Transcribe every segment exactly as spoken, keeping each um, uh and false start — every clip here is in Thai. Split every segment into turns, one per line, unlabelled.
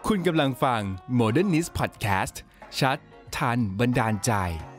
คุณกำลังฟัง Modernist Podcast ชัดทันบันดาลใจ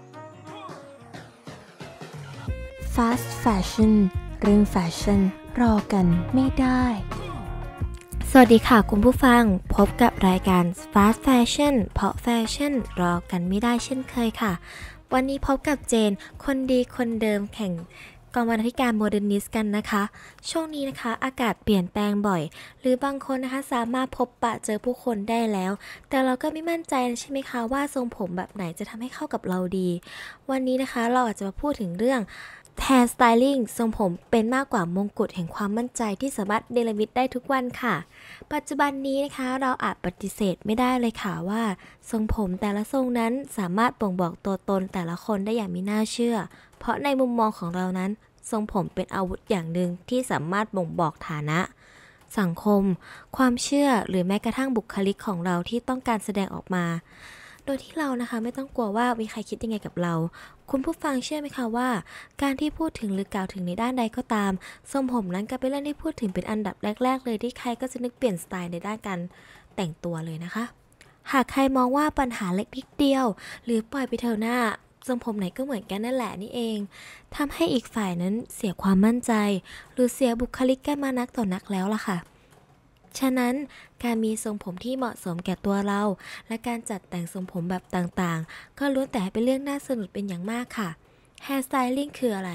Fast Fashion เรื่องแฟชั่นรอกันไม่ได้สวัสดีค่ะคุณผู้ฟังพบกับรายการ Fast Fashion เพราะแฟชั่นรอกันไม่ได้เช่นเคยค่ะวันนี้พบกับเจนคนดีคนเดิมแข่งกองบรรณาธิการ Modernist กันนะคะช่วงนี้นะคะอากาศเปลี่ยนแปลงบ่อยหรือบางคนนะคะสามารถพบปะเจอผู้คนได้แล้วแต่เราก็ไม่มั่นใจใช่ไหมคะว่าทรงผมแบบไหนจะทำให้เข้ากับเราดีวันนี้นะคะเราอาจจะมาพูดถึงเรื่องhair styling ทรงผมเป็นมากกว่ามงกุฎแห่งความมั่นใจที่สามารถเนรมิตได้ทุกวันค่ะปัจจุบันนี้นะคะเราอาจปฏิเสธไม่ได้เลยค่ะว่าทรงผมแต่ละทรงนั้นสามารถบ่งบอกตัวตนแต่ละคนได้อย่างมีน่าเชื่อเพราะในมุมมองของเรานั้นทรงผมเป็นอาวุธอย่างหนึ่งที่สามารถบ่งบอกฐานะสังคมความเชื่อหรือแม้กระทั่งบุคลิกของเราที่ต้องการแสดงออกมาโดยที่เรานะคะไม่ต้องกลัวว่ามีใครคิดยังไงกับเราคุณผู้ฟังเชื่อไหมคะว่าการที่พูดถึงหรือกล่าวถึงในด้านใดก็ตามทรงผมนั้นก็เป็นเรื่องที่พูดถึงเป็นอันดับแรกๆเลยที่ใครก็จะนึกเปลี่ยนสไตล์ในด้านการแต่งตัวเลยนะคะหากใครมองว่าปัญหาเล็กนิดเดียวหรือปล่อยไปเถอะหน้าทรงผมไหนก็เหมือนกันนั่นแหละนี่เองทำให้อีกฝ่ายนั้นเสียความมั่นใจหรือเสียบุคลิกกันมานักต่อนักแล้วล่ะค่ะฉะนั้นการมีทรงผมที่เหมาะสมแก่ตัวเราและการจัดแต่งทรงผมแบบต่างๆก็ล้วนแต่เป็นเรื่องน่าสนุกเป็นอย่างมากค่ะ Hair styling คืออะไร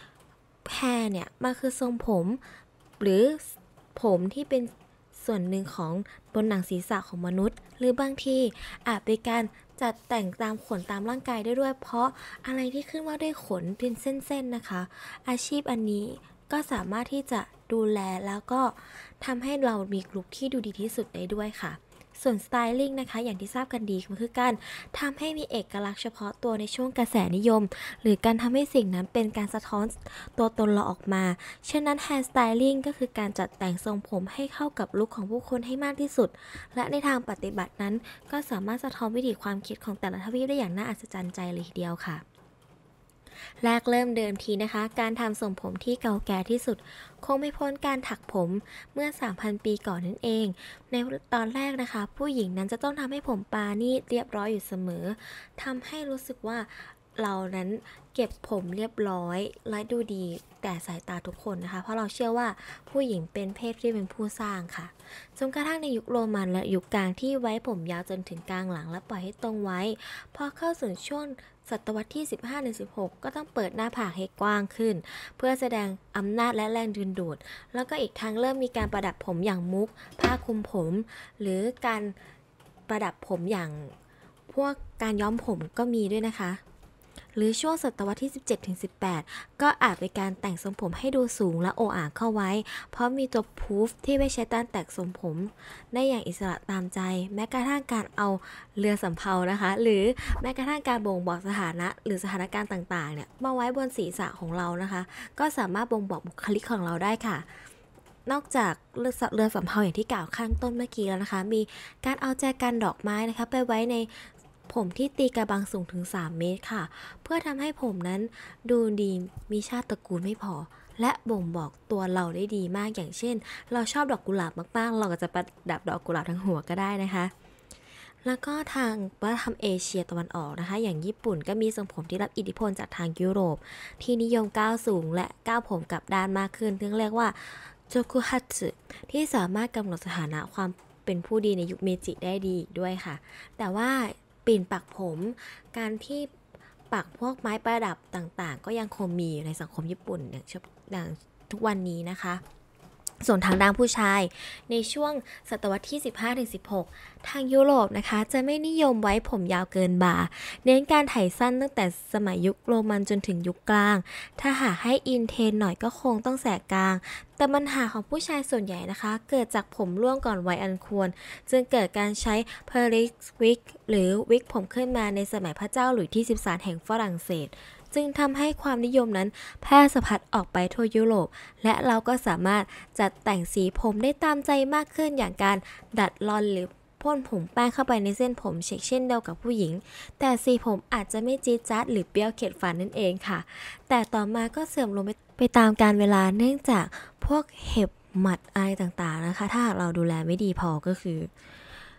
Hair เนี่ยมันคือทรงผมหรือผมที่เป็นส่วนหนึ่งของบนหนังศีรษะของมนุษย์หรือบางทีอาจเป็นการจัดแต่งตามขนตามร่างกายได้ด้วยเพราะอะไรที่ขึ้นว่าด้วยขนเป็นเส้นๆนะคะอาชีพอันนี้ก็สามารถที่จะดูแลแล้วก็ทำให้เรามีลุคที่ดูดีที่สุดได้ด้วยค่ะส่วนสไตลิ่งนะคะอย่างที่ทราบกันดีมันคือการทำให้มีเอกลักษณ์เฉพาะตัวในช่วงกระแสนิยมหรือการทำให้สิ่งนั้นเป็นการสะท้อนตัวตนเราออกมาฉะนั้น hair styling ก็คือการจัดแต่งทรงผมให้เข้ากับลุคของผู้คนให้มากที่สุดและในทางปฏิบัตินั้นก็สามารถสะท้อนวิถีความคิดของแต่ละทวีปได้อย่างน่าอัศจรรย์ใจเลยทีเดียวค่ะแรกเริ่มเดิมทีนะคะการทำทรงผมที่เก่าแก่ที่สุดคงไม่พ้นการถักผมเมื่อ สามพัน ปีก่อนนั่นเองในตอนแรกนะคะผู้หญิงนั้นจะต้องทำให้ผมปานี่เรียบร้อยอยู่เสมอทำให้รู้สึกว่าเรานั้นเก็บผมเรียบร้อยและดูดีแต่สายตาทุกคนนะคะเพราะเราเชื่อว่าผู้หญิงเป็นเพศที่เป็นผู้สร้างค่ะจนกระทั่งในยุคโรมันและยุคกลางที่ไว้ผมยาวจนถึงกลางหลังและปล่อยให้ตรงไว้พอเข้าสู่ช่วงศตวรรษที่ สิบห้าถึงสิบหก ก็ต้องเปิดหน้าผากให้กว้างขึ้นเพื่อแสดงอำนาจและแรงดึงดูดแล้วก็อีกทางเริ่มมีการประดับผมอย่างมุกผ้าคลุมผมหรือการประดับผมอย่างพวกการย้อมผมก็มีด้วยนะคะหรือช่วงศตวรรษที่ สิบเจ็ดถึงสิบแปด ก็อาจเป็นการแต่งทรงผมให้ดูสูงและโออาเข้าไว้เพราะมีตัวพูฟที่ไม่ใช้การแต่งทรงผมได้อย่างอิสระตามใจแม้กระทั่งการเอาเรือสำเภานะคะหรือแม้กระทั่งการบ่งบอกสถานะหรือสถานการณ์ต่างๆเนี่ยมาไว้บนศีรษะของเรานะคะก็สามารถบ่งบอกบุคลิกของเราได้ค่ะนอกจากเรือสำเภาอย่างที่กล่าวข้างต้นเมื่อกี้แล้วนะคะมีการเอาแจกันดอกไม้นะคะไปไว้ในผมที่ตีกระบังสูงถึงสามเมตรค่ะเพื่อทำให้ผมนั้นดูดีมีชาติตระกูลไม่พอและบ่งบอกตัวเราได้ดีมากอย่างเช่นเราชอบดอกกุหลาบมากๆเราก็จะประดับดอกกุหลาบทั้งหัวก็ได้นะคะแล้วก็ทางวัฒนธรรมเอเชียตะวันออกนะคะอย่างญี่ปุ่นก็มีทรงผมที่รับอิทธิพลจากทางยุโรปที่นิยมก้าวสูงและก้าวผมกลับด้านมากขึ้นที่เรียกว่าโจคุฮัตสึที่สามารถกำหนดสถานะความเป็นผู้ดีในยุคเมจิได้ดีด้วยค่ะแต่ว่าปีนปักผมการที่ปักพวกไม้ประดับต่างๆก็ยังคงมีในสังคมญี่ปุ่นอย่างทุกวันนี้นะคะส่วนทางด้านผู้ชายในช่วงศตวรรษที่ สิบห้าถึงสิบหก ทางยุโรปนะคะจะไม่นิยมไว้ผมยาวเกินบ่าเน้นการไถสั้นตั้งแต่สมัยยุคโรมันจนถึงยุคกลางถ้าหากให้อินเทรนหน่อยก็คงต้องแสกกลางแต่ปัญหาของผู้ชายส่วนใหญ่นะคะเกิดจากผมร่วงก่อนวัยอันควรจึงเกิดการใช้ Paris wig หรือวิกผมขึ้นมาในสมัยพระเจ้าหลุยส์ที่ สิบสาม แห่งฝรั่งเศสจึงทำให้ความนิยมนั้นแพร่สะพัดออกไปทั่วยุโรปและเราก็สามารถจัดแต่งสีผมได้ตามใจมากขึ้นอย่างการดัดลอนหรือพ่นผมแป้งเข้าไปในเส้นผมเช่นเดียวกับผู้หญิงแต่สีผมอาจจะไม่จี๊ดจ๊าดหรือเปรี้ยวเข็ดฟันนั่นเองค่ะแต่ต่อมาก็เสื่อมลงไปตามกาลเวลาเนื่องจากพวกเห็บหมัดอะไรต่างๆนะคะถ้าเราดูแลไม่ดีพอก็คือ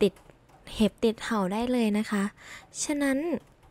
ติดเห็บติดเห่าได้เลยนะคะฉะนั้น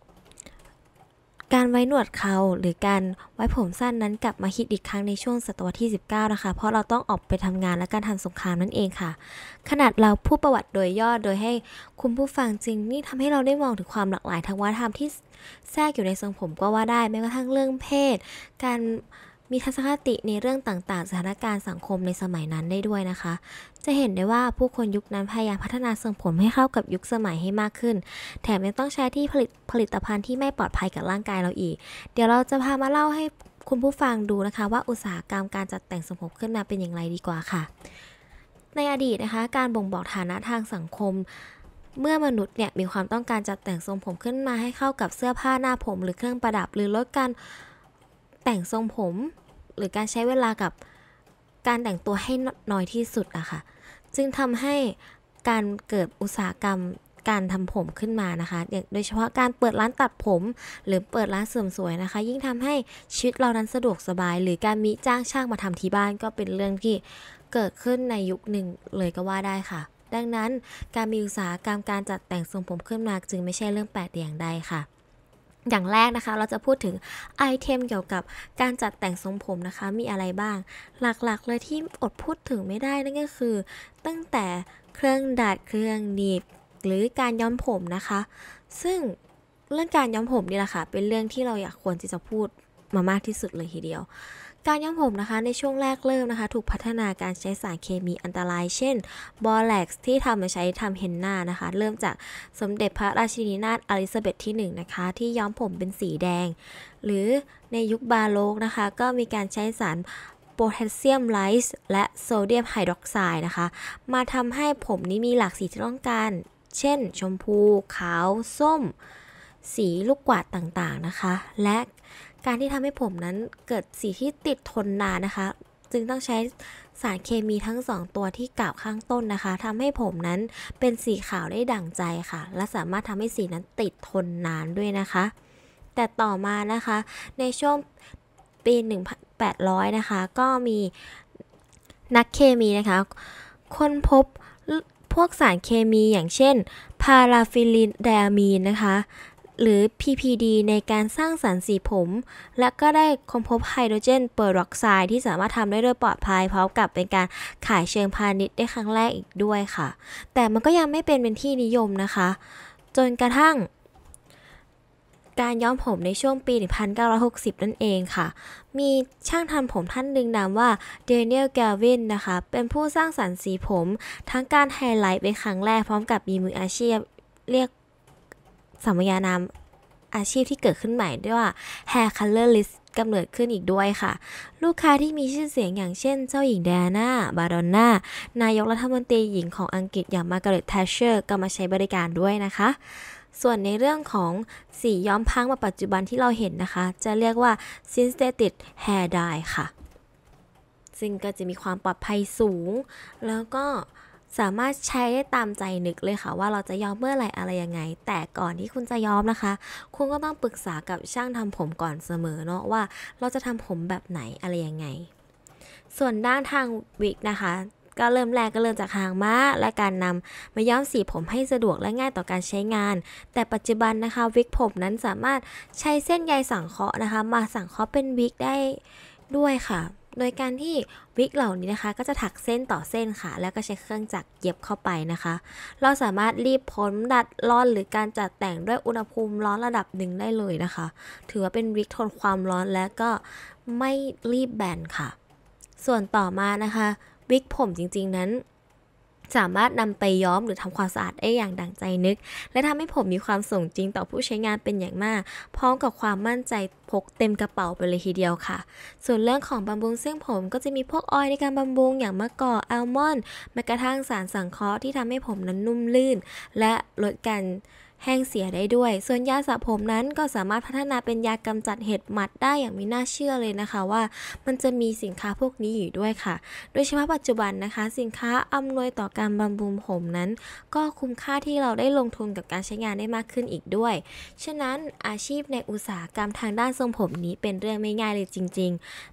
การไว้หนวดเขาหรือการไว้ผมสั้นนั้นกลับมาฮิตอีกครั้งในช่วงศตวรรษที่สิบเก้านะคะเพราะเราต้องออกไปทำงานและการทำสงครามนั่นเองค่ะขนาดเราพูดประวัติโดยย่อโดยให้คุณผู้ฟังจริงนี่ทำให้เราได้มองถึงความหลากหลายทางวัฒนธรรมที่แทรกอยู่ในทรงผมก็ว่าได้แม้กระทั่งเรื่องเพศการมีทัศนคติในเรื่องต่างๆสถานการณ์สังคมในสมัยนั้นได้ด้วยนะคะจะเห็นได้ว่าผู้คนยุคนั้นพยายามพัฒนาทรงผมให้เข้ากับยุคสมัยให้มากขึ้นแถมยังต้องใช้ที่ผลิตผลิตภัณฑ์ที่ไม่ปลอดภัยกับร่างกายเราอีกเดี๋ยวเราจะพามาเล่าให้คุณผู้ฟังดูนะคะว่าอุตสาหกรรมการจัดแต่งทรงผมขึ้นมาเป็นอย่างไรดีกว่าค่ะในอดีตนะคะการบ่งบอกฐานะทางสังคมเมื่อมนุษย์เนี่ยมีความต้องการจัดแต่งทรงผมขึ้นมาให้เข้ากับเสื้อผ้าหน้าผมหรือเครื่องประดับหรือลดการแต่งทรงผมหรือการใช้เวลากับการแต่งตัวให้น้อยที่สุดอะค่ะจึงทำให้การเกิดอุตสาหกรรมการทำผมขึ้นมานะคะโดยเฉพาะการเปิดร้านตัดผมหรือเปิดร้านเสริมสวยนะคะยิ่งทำให้ชีวิตเรานั้นสะดวกสบายหรือการมีจ้างช่างมาทำที่บ้านก็เป็นเรื่องที่เกิดขึ้นในยุคหนึ่งเลยก็ว่าได้ค่ะดังนั้นการมีอุตสาหกรรมการจัดแต่งทรงผมขึ้นมาจึงไม่ใช่เรื่องแปลกอย่างใดค่ะอย่างแรกนะคะเราจะพูดถึงไอเทมเกี่ยวกับการจัดแต่งทรงผมนะคะมีอะไรบ้างหลักๆเลยที่อดพูดถึงไม่ได้นั่นก็คือตั้งแต่เครื่องดัดเครื่องหนีบหรือการย้อมผมนะคะซึ่งเรื่องการย้อมผมนี่แหละค่ะเป็นเรื่องที่เราอยากควรที่จะพูดมามากที่สุดเลยทีเดียวการย้อมผมนะคะในช่วงแรกเริ่มนะคะถูกพัฒนาการใช้สารเคมีอันตรายเช่นบอแล็กซ์ที่ทำมาใช้ทำเฮนนานะคะเริ่มจากสมเด็จพระราชินีนาถอลิซาเบธที่หนึ่งนะคะที่ย้อมผมเป็นสีแดงหรือในยุคบาโรกนะคะก็มีการใช้สารโพแทสเซียมไลซ์และโซเดียมไฮดรอกไซด์นะคะมาทำให้ผมนี้มีหลากสีที่ต้องการเช่นชมพูขาวส้มสีลูกกวาดต่างๆนะคะและการที่ทำให้ผมนั้นเกิดสีที่ติดทนนานนะคะจึงต้องใช้สารเคมีทั้งสองตัวที่กล่าวข้างต้นนะคะทำให้ผมนั้นเป็นสีขาวได้ดั่งใจค่ะและสามารถทำให้สีนั้นติดทนนานด้วยนะคะแต่ต่อมานะคะในช่วงปีหนึ่งพันแปดร้อยนะคะก็มีนักเคมีนะคะค้นพบพวกสารเคมีอย่างเช่นพาราฟิลินไดอะมีนนะคะหรือ พี พี ดี ในการสร้างสรรค์สีผมและก็ได้ค้นพบไฮโดรเจนเปอร์อกไซด์ที่สามารถทำได้โดยปลอดภัยพร้อมกับเป็นการขายเชิงพาณิชย์ได้ครั้งแรกอีกด้วยค่ะแต่มันก็ยังไม่เป็นเป็นที่นิยมนะคะจนกระทั่งการย้อมผมในช่วงปีหนึ่งพันเก้าร้อยหกสิบนั่นเองค่ะมีช่างทำผมท่านหนึ่งนามว่าเดเนียลแกลวินนะคะเป็นผู้สร้างสรรค์สีผมทั้งการไฮไลท์เป็นครั้งแรกพร้อมกับมีมืออาชีพเรียกสมญานามอาชีพที่เกิดขึ้นใหม่ด้วยว่า Hair Colorist กำเนิดขึ้นอีกด้วยค่ะลูกค้าที่มีชื่อเสียงอย่างเช่นเจ้าหญิงไดอาน่าบาดอนน่านายกรัฐมนตรีหญิงของอังกฤษอย่างมาร์กาเร็ต แทชเชอร์ก็มาใช้บริการด้วยนะคะส่วนในเรื่องของสีย้อมพังมาปัจจุบันที่เราเห็นนะคะจะเรียกว่า Synthetic Hair Dye ค่ะซึ่งก็จะมีความปลอดภัยสูงแล้วก็สามารถใช้ได้ตามใจนึกเลยค่ะว่าเราจะย้อมเมื่อไหร่อะไรยังไงแต่ก่อนที่คุณจะย้อมนะคะคุณก็ต้องปรึกษากับช่างทำผมก่อนเสมอเนาะว่าเราจะทำผมแบบไหนอะไรยังไงส่วนด้านทางวิกนะคะก็เริ่มแรกก็เริ่มจากหางม้าและการนำมาย้อมสีผมให้สะดวกและง่ายต่อการใช้งานแต่ปัจจุบันนะคะวิกผมนั้นสามารถใช้เส้นใยสังเคราะห์นะคะมาสังเคราะห์เป็นวิกได้ด้วยค่ะโดยการที่วิกเหล่านี้นะคะก็จะถักเส้นต่อเส้นค่ะแล้วก็ใช้เครื่องจักรเย็บเข้าไปนะคะเราสามารถรีบผมดัดร่อนหรือการจัดแต่งด้วยอุณหภูมิร้อนระดับหนึ่งได้เลยนะคะถือว่าเป็นวิกทนความร้อนและก็ไม่รีบแบนค่ะส่วนต่อมานะคะวิกผมจริงๆนั้นสามารถนำไปย้อมหรือทำความสะอาดได้อย่างดั่งใจนึกและทำให้ผมมีความสมจริงต่อผู้ใช้งานเป็นอย่างมากพร้อมกับความมั่นใจพกเต็มกระเป๋าไปเลยทีเดียวค่ะส่วนเรื่องของบำรุงเส้นผมก็จะมีพวกออยล์ในการบำรุงอย่างมะกอกอัลมอนด์แม้กระทั่งสารสังเคราะห์ที่ทำให้ผมนั้นนุ่มลื่นและลดการแห้งเสียได้ด้วยส่วนยาสระผมนั้นก็สามารถพัฒนาเป็นยากำจัดเห็บหมัดได้อย่างไม่น่าเชื่อเลยนะคะว่ามันจะมีสินค้าพวกนี้อยู่ด้วยค่ะโดยเฉพาะปัจจุบันนะคะสินค้าอำนวยต่อการบำรุงผมนั้นก็คุ้มค่าที่เราได้ลงทุนกับการใช้งานได้มากขึ้นอีกด้วยฉะนั้นอาชีพในอุตสาหกรรมทางด้านทรงผมนี้เป็นเรื่องไม่ง่ายเลยจริงๆ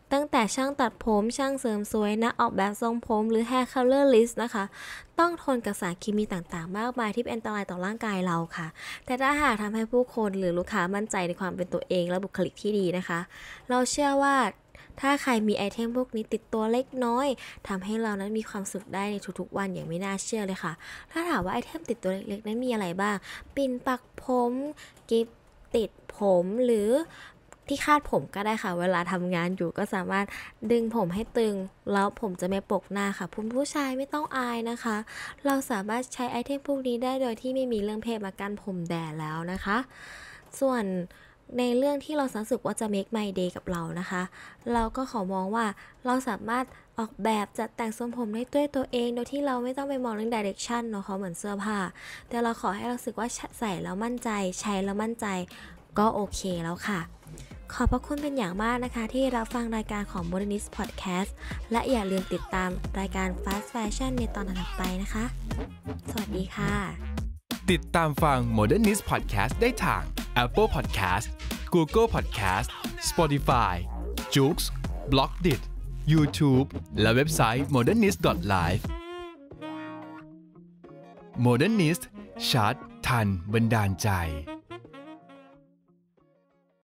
ตั้งแต่ช่างตัดผมช่างเสริมสวยนักออกแบบทรงผมหรือ hair colorist นะคะต้องทนกับสารเคมีต่างๆมากมายที่เป็นอันตรายต่อร่างกายเราค่ะแต่ถ้าหากทำให้ผู้คนหรือลูกค้ามั่นใจในความเป็นตัวเองและบุคลิกที่ดีนะคะเราเชื่อว่าถ้าใครมีไอเทมพวกนี้ติดตัวเล็กน้อยทำให้เรานั้นมีความสุขได้ในทุกๆวันอย่างไม่น่าเชื่อเลยค่ะถ้าถามว่าไอเทมติดตัวเล็กๆนั้นมีอะไรบ้างปิ่นปักผมกิ๊บติดผมหรือที่คาดผมก็ได้ค่ะเวลาทำงานอยู่ก็สามารถดึงผมให้ตึงแล้วผมจะไม่ปกหน้าค่ะคุณผู้ชายไม่ต้องอายนะคะเราสามารถใช้ไอเทมพวกนี้ได้โดยที่ไม่มีเรื่องเพศมากั้นผมแดดแล้วนะคะส่วนในเรื่องที่เรารู้สึกว่าจะ make my day กับเรานะคะเราก็ขอมองว่าเราสามารถออกแบบจัดแต่งทรงผมได้ด้วยตัวเองโดยที่เราไม่ต้องไปมองเรื่อง direction เนาะเขาเหมือนเสื้อผ้าแต่เราขอให้เรารู้สึกว่าใส่แล้วมั่นใจใช้แล้วมั่นใจก็โอเคแล้วค่ะขอบพระคุณเป็นอย่างมากนะคะที่รับฟังรายการของ Modernist Podcast และอย่าลืมติดตามรายการ Fast Fashion ในตอนถัดไปนะคะสวัสดีค่ะ
ติดตามฟัง Modernist Podcast ได้ทาง Apple Podcast Google Podcast Spotify Joox Blockdit YouTube และเว็บไซต์ modernist ดอท ไลฟ์ Modernist ชัดทันบันดาลใจ